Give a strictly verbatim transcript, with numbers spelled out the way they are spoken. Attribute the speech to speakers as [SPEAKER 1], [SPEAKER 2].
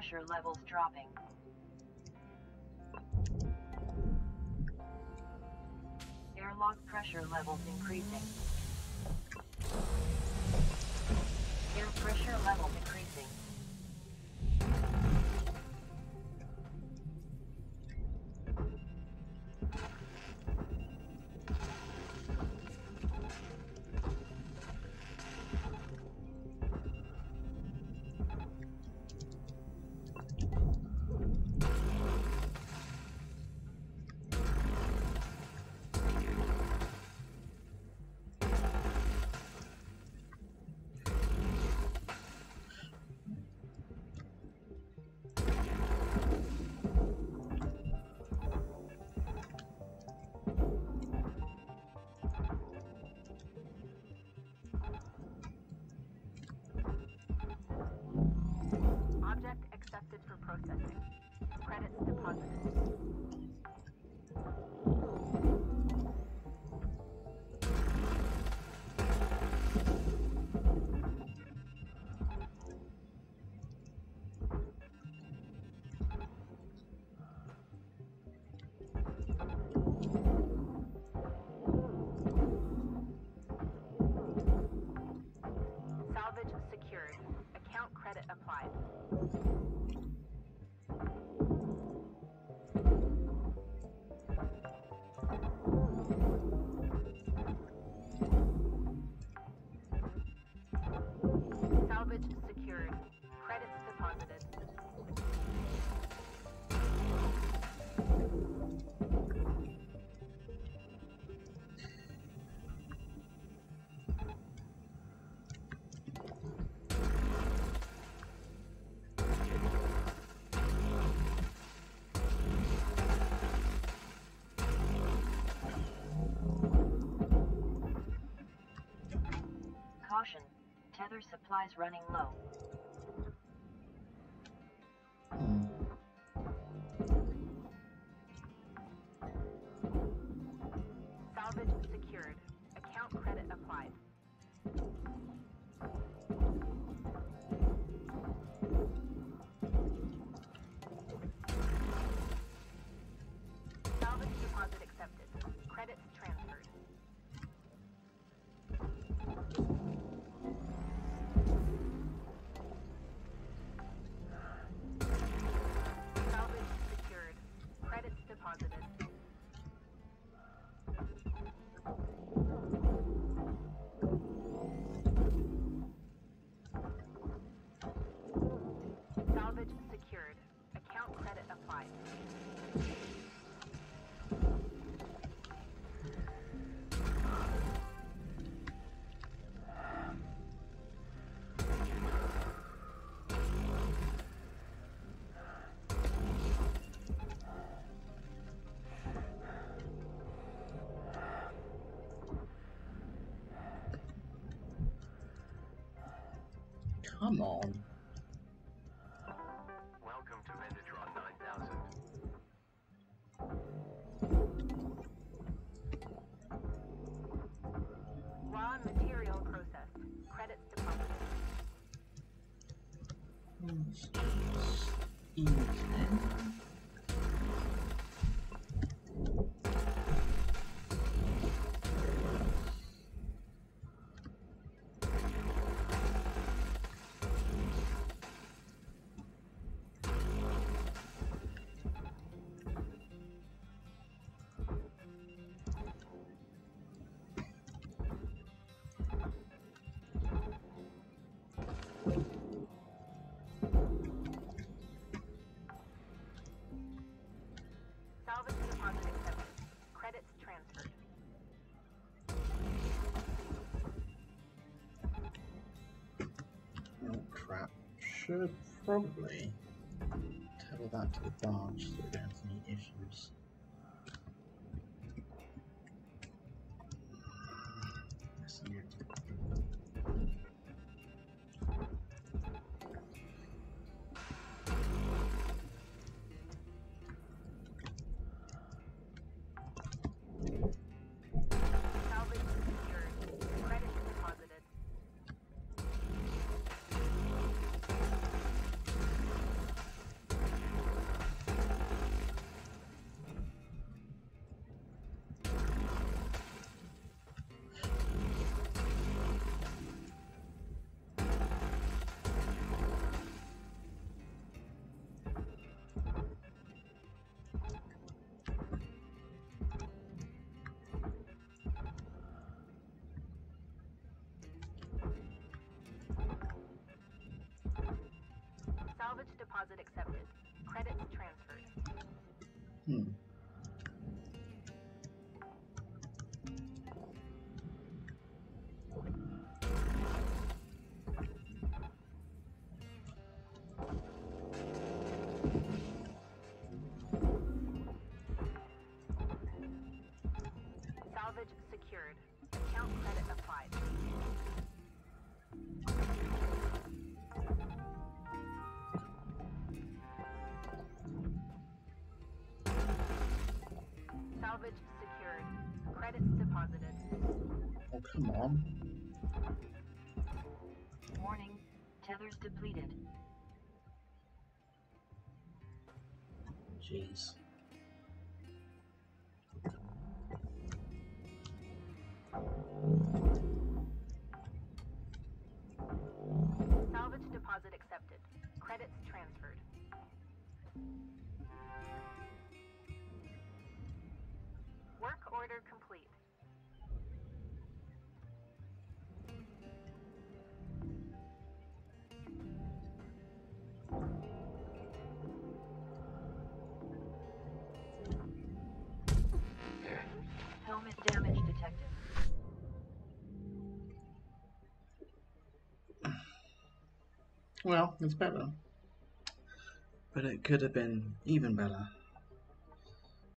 [SPEAKER 1] pressure levels dropping. Airlock pressure levels increasing. Air pressure levels increasing.
[SPEAKER 2] Object accepted for processing. Credits deposited. Salvage secured. Account credit applied. Salvage secured. Credits deposited.
[SPEAKER 1] Caution. Tether supplies running low.
[SPEAKER 3] Hmm.
[SPEAKER 2] Salvage secured. Account credit applied. Salvage deposit accepted. Credits transferred. Salvage secured. Credits deposited. Salvage secured. Account credit applied.
[SPEAKER 3] Come on.
[SPEAKER 4] Welcome to Metatron nine thousand.
[SPEAKER 2] Raw material processed. Credits deposited.
[SPEAKER 3] It's just evening.
[SPEAKER 2] Salvage deposit accepted. Credits transferred.
[SPEAKER 3] Oh crap. Should probably tether that to the barge so we don't have any issues. Yes, you do.
[SPEAKER 2] Salvage secured. Credits deposited. deposit accepted. Credits transferred.
[SPEAKER 3] Hmm.
[SPEAKER 2] Salvage secured. Account credit applied. Salvage secured. Credits deposited.
[SPEAKER 3] Oh, come on.
[SPEAKER 1] Warning, tethers depleted.
[SPEAKER 3] Jeez.
[SPEAKER 2] Salvage deposit accepted. Credits transferred. Work order complete.
[SPEAKER 1] Helmet damage detected.
[SPEAKER 3] Well, it's better. But it could have been even better.